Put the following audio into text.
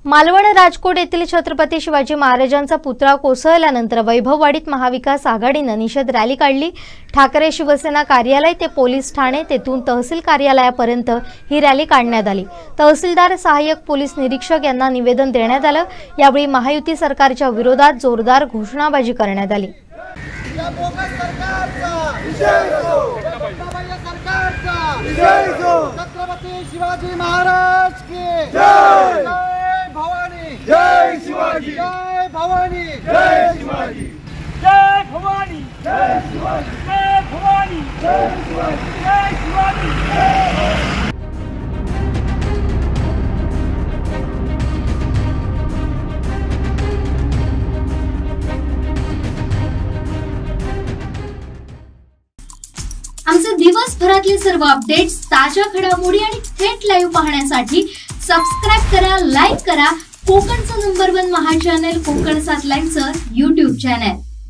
मालवण राजकोट येथील छत्रपती शिवाजी महाराजांचा पुतळा कोसळल्यानंतर वैभववाडीत महाविकास आघाडीने निषेध रॅली काढली। ठाकरे शिवसेना कार्यालय ते पोलीस ठाणे तेथून तहसील कार्यालयापर्यंत ही रॅली काढण्यात आली। तहसीलदार, सहाय्यक पोलीस निरीक्षक यांना निवेदन देण्यात आलं। यावेळी महायुती सरकारच्या विरोधात जोरदार घोषणाबाजी करण्यात आली। छत्रपती शिवाजी महाराज की जय, भवानी जय शिवाजी, जय भवानी जय शिवाजी, जय भवानी जय शिवाजी, जय भवानी जय शिवाजी, जय शिवाजी जय भवानी। आमचे दिवसभरातले सर्व अपडेट्स, ताज्या घडामोडी आणि थेट लाईव्ह पाहण्यासाठी सबस्क्राइब करा, लाईक करा कोकणचं नंबर 1 महा चॅनल कोकण 7 लाईव्हचं YouTube चॅनल।